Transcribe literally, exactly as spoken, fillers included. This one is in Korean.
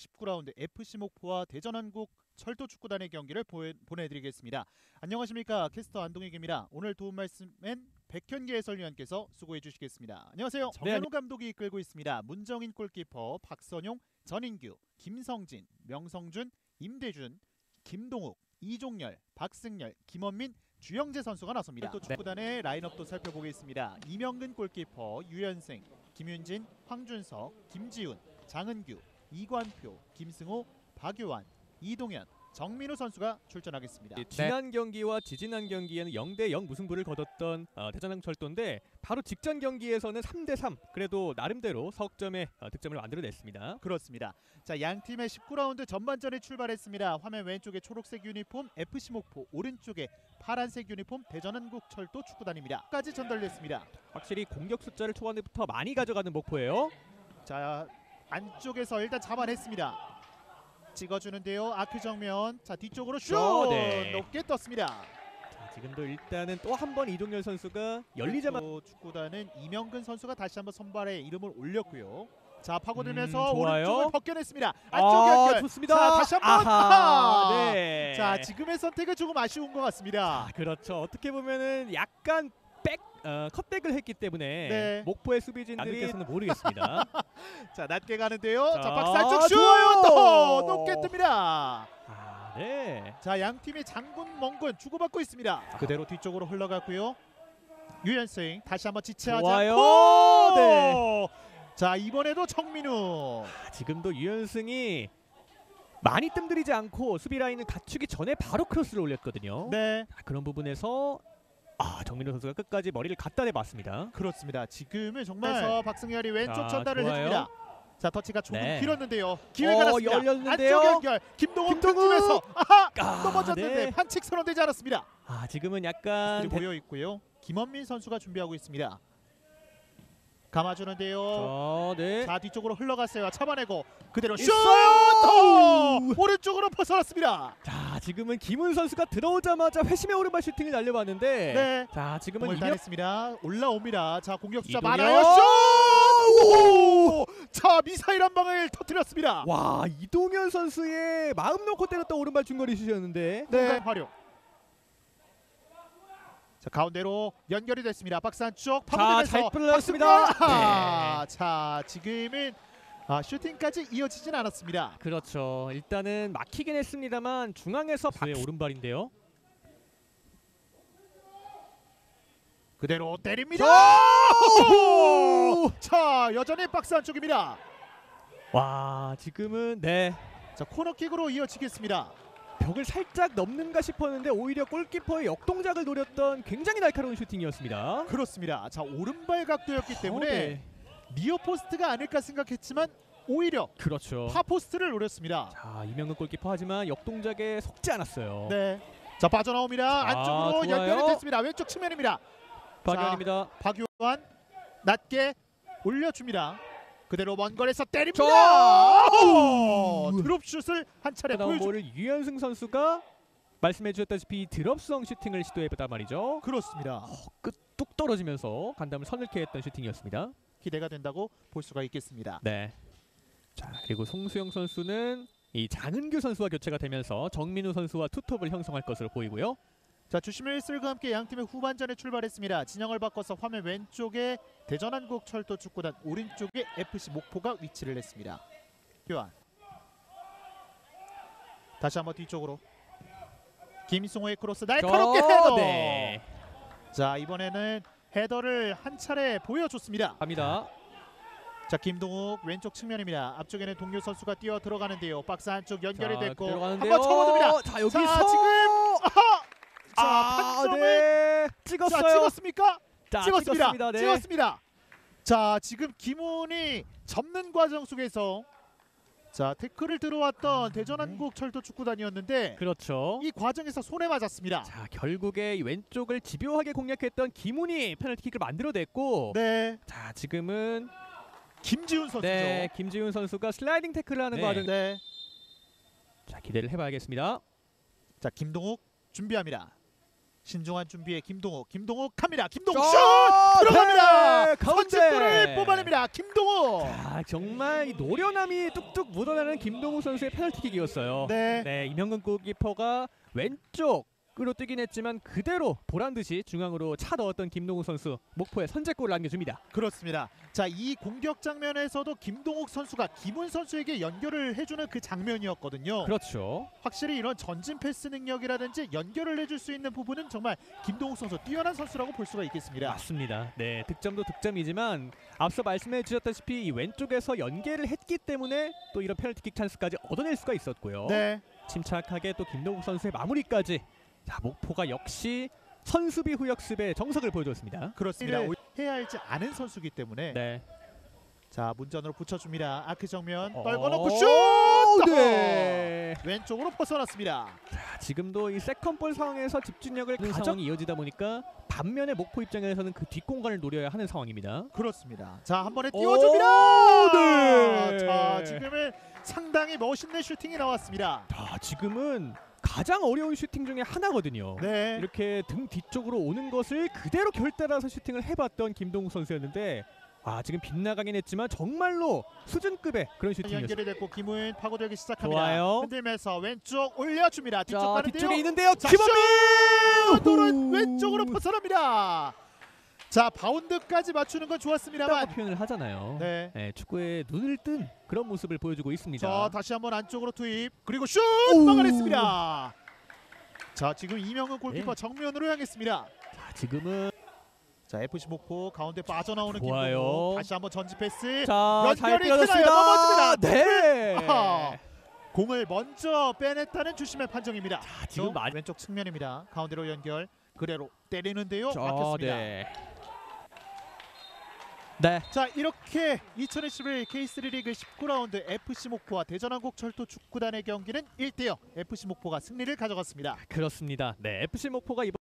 십구 라운드 에프씨 목포와 대전한국 철도축구단의 경기를 보해, 보내드리겠습니다. 안녕하십니까, 캐스터 안동익입니다. 오늘 도움 말씀엔 백현기 해설위원께서 수고해 주시겠습니다. 안녕하세요. 정현우 감독이 이끌고 있습니다. 문정인 골키퍼, 박선용, 전인규, 김성진, 명성준, 임대준, 김동욱, 이종열, 박승열, 김원민, 주영재 선수가 나섭니다. 또 축구단의 라인업도 살펴보겠습니다. 이명근 골키퍼, 유현생, 김윤진, 황준석, 김지훈, 장은규, 이관표, 김승호, 박요한, 이동현, 정민우 선수가 출전하겠습니다. 네, 지난 경기와 지지난 경기에는 영 대 영 무승부를 거뒀던 어, 대전항철도인데 바로 직전 경기에서는 삼 대 삼 그래도 나름대로 석점의 어, 득점을 만들어냈습니다. 그렇습니다. 자, 양 팀의 십구 라운드 전반전에 출발했습니다. 화면 왼쪽에 초록색 유니폼 에프씨 목포, 오른쪽에 파란색 유니폼 대전한국 철도 축구단입니다. 까지 전달됐습니다. 확실히 공격 숫자를 초반부터 많이 가져가는 목포예요. 자, 안쪽에서 일단 잡아냈습니다. 찍어주는데요. 아크 정면. 자, 뒤쪽으로 슛! 네. 높게 떴습니다. 자, 지금도 일단은 또 한 번 이동열 선수가 열리자마자 축구단은 이명근 선수가 다시 한번 선발에 이름을 올렸고요. 자, 파고들면서 음, 오른쪽을 벗겨냈습니다. 안쪽 아, 연결. 좋습니다. 자, 다시 한번. 아하, 네. 자, 지금의 선택은 조금 아쉬운 것 같습니다. 아, 그렇죠. 어떻게 보면은 약간 백 어, 컷백을 했기 때문에 네. 목포의 수비진들이 는 모르겠습니다. 자, 낮게 가는데요. 자, 자, 박스 안쪽 슛! 좋아요. 또 높게 뜹니다. 아, 네. 자, 양 팀이 장군 멍군 주고받고 있습니다. 아. 그대로 뒤쪽으로 흘러갔고요. 유현승 다시 한번 지체하지 좋아요. 않고. 네. 자, 이번에도 정민우. 아, 지금도 유현승이 많이 뜸들이지 않고 수비 라인을 갖추기 전에 바로 크로스를 올렸거든요. 네, 아, 그런 부분에서 아, 정민우 선수가 끝까지 머리를 갖다 대봤습니다. 그렇습니다. 지금은 정말 박승열이 왼쪽 자, 전달을 좋아요. 해줍니다. 자, 터치가 조금 네. 길었는데요. 기회가 어, 났습니다. 열렸는데요. 안쪽 연결. 김동욱 김동욱! 틈에서 아하! 아, 넘어졌는데 네. 반칙 선언되지 않았습니다. 아, 지금은 약간 모여 있고요. 김원민 선수가 준비하고 있습니다. 감아주는데요. 자, 네. 자, 뒤쪽으로 흘러갔어요. 잡아내고 그대로 슛! 있어요! 오른쪽으로 벗어났습니다. 자, 지금은 김훈 선수가 들어오자마자 회심의 오른발 슈팅을 날려봤는데 네. 자, 지금은 공을 이명... 따냈습니다. 올라옵니다. 자, 공격 숫자 이동현! 많아요. 슛! 오! 자, 미사일 한 방을 터뜨렸습니다. 와, 이동현 선수의 마음 놓고 때렸던 오른발 중거리 슛이었는데 네. 활용. 자, 가운데로 연결이 됐습니다. 박스 안쪽 파고들면서 잘 풀렸습니다. 아, 자, 지금은 아, 슈팅까지 이어지진 않았습니다. 그렇죠. 일단은 막히긴 했습니다만 중앙에서 박수의 오른발인데요. 그대로 때립니다. 자, 여전히 박스 안쪽입니다. 와, 지금은 네. 자, 코너킥으로 이어지겠습니다. 벽을 살짝 넘는가 싶었는데 오히려 골키퍼의 역동작을 노렸던 굉장히 날카로운 슈팅이었습니다. 그렇습니다. 자, 오른발 각도였기 때문에 어, 네. 니어 포스트가 아닐까 생각했지만 오히려 그렇죠. 파 포스트를 노렸습니다. 자, 이명근 골키퍼 하지만 역동작에 속지 않았어요. 네. 자, 빠져나옵니다. 아, 안쪽으로 좋아요. 연결이 됐습니다. 왼쪽 측면입니다. 박연입니다. 박요한 낮게 올려줍니다. 그대로 먼 거리에서 때립니다. 드롭슛을 한 차례 나온 보여줍니다. 볼을 유현승 선수가 말씀해 주셨다시피 드롭성 슈팅을 시도해보단 말이죠. 그렇습니다. 어, 끝 뚝 떨어지면서 간담을 서늘케 했던 슈팅이었습니다. 기대가 된다고 볼 수가 있겠습니다. 네. 자, 그리고 송수영 선수는 이 장은규 선수와 교체가 되면서 정민우 선수와 투톱을 형성할 것으로 보이고요. 자, 주심의 일슬과 함께 양팀의 후반전에 출발했습니다. 진영을 바꿔서 화면 왼쪽에 대전한국 철도 축구단, 오른쪽에 에프씨 목포가 위치를 했습니다. 교환. 다시 한번 뒤쪽으로. 김승호의 크로스 날카롭게 저, 헤더. 네. 자, 이번에는 헤더를 한 차례 보여줬습니다. 갑니다. 자, 김동욱 왼쪽 측면입니다. 앞쪽에는 동료 선수가 뛰어 들어가는데요. 박스 안쪽 연결이 자, 됐고 들어가는데요. 한번 접어듭니다. 자, 여기서 자, 지금 아하! 자, 아, 판정을 네. 찍었어요. 자, 찍었습니까? 자, 찍었습니다. 찍었습니다. 네. 찍었습니다. 자, 지금 김훈이 접는 과정 속에서 자, 태클을 들어왔던 아, 대전한국 철도 축구단이었는데 그렇죠. 이 과정에서 손에 맞았습니다. 자, 결국에 이 왼쪽을 집요하게 공략했던 김훈이 페널티킥을 만들어냈고 네, 자, 지금은 김지훈 선수죠. 네, 김지훈 선수가 슬라이딩 태클을 하는 네. 과정. 네. 자, 기대를 해봐야겠습니다. 자, 김동욱 준비합니다. 신중한 준비의 김동욱. 김동욱 갑니다. 김동욱 자, 슛 들어갑니다. 네, 가운데. 선제골을 뽑아냅니다. 김동욱. 자, 정말 이 노련함이 뚝뚝 묻어나는 김동욱 선수의 페널티킥이었어요. 네. 네, 임현근 골키퍼가 왼쪽으로 뛰긴 했지만 그대로 보란 듯이 중앙으로 차 넣었던 김동욱 선수 목포에 선제골을 안겨줍니다. 그렇습니다. 자, 이 공격 장면에서도 김동욱 선수가 김훈 선수에게 연결을 해주는 그 장면이었거든요. 그렇죠. 확실히 이런 전진 패스 능력이라든지 연결을 해줄 수 있는 부분은 정말 김동욱 선수 뛰어난 선수라고 볼 수가 있겠습니다. 맞습니다. 네, 득점도 득점이지만 앞서 말씀해 주셨다시피 이 왼쪽에서 연계를 했기 때문에 또 이런 페널티킥 찬스까지 얻어낼 수가 있었고요. 네. 침착하게 또 김동욱 선수의 마무리까지. 자, 목포가 역시 선수비 후역습의 정석을 보여줬습니다. 그렇습니다. 해야 할지 아는 선수기 때문에 네. 자, 문전으로 붙여줍니다. 아크 정면 어, 떨궈놓고 슛! 네. 왼쪽으로 벗어났습니다. 자, 지금도 이 세컨볼 상황에서 집중력을 가는 상황이 이어지다 보니까 반면에 목포 입장에서는 그 뒷공간을 노려야 하는 상황입니다. 그렇습니다. 자, 한 번에 오, 띄워줍니다. 네. 자, 지금은 상당히 멋있는 슈팅이 나왔습니다. 자, 지금은 가장 어려운 슈팅 중에 하나거든요. 네. 이렇게 등 뒤쪽으로 오는 것을 그대로 결단해서 슈팅을 해봤던 김동욱 선수였는데 아, 지금 빗나가긴 했지만 정말로 수준급의 그런 슈팅이었어요. 연결이 됐고 김우인 파고들기 시작합니다. 좋아요. 흔들면서 왼쪽 올려줍니다. 뒤쪽 자, 가는데요. 뒤쪽에 있는데요. 자, 김원민! 슛! 왼쪽으로 벗어납니다. 자, 바운드까지 맞추는 건 좋았습니다만. 라고 표현을 하잖아요. 네. 네, 축구에 눈을 뜬 그런 모습을 보여주고 있습니다. 자, 다시 한번 안쪽으로 투입. 그리고 슛! 오. 막아냈습니다. 자, 지금 이명은 골키퍼 네. 정면으로 향했습니다. 자, 지금은 자, 에프씨 목포 가운데 빠져나오는 좋아요. 김동욱. 다시 한번 전지 패스. 자, 잘 연결이 뛰어졌습니다. 되나요? 넘어집니다. 네. 아하. 공을 먼저 빼냈다는 주심의 판정입니다. 자, 지금 마... 왼쪽 측면입니다. 가운데로 연결. 그대로 때리는데요. 자, 막혔습니다. 네. 네. 자, 이렇게 이천이십일 케이쓰리 리그 십구 라운드 에프씨 목포와 대전한국철도 축구단의 경기는 일 대 영 에프씨 목포가 승리를 가져갔습니다. 그렇습니다. 네, 에프씨 목포가 이번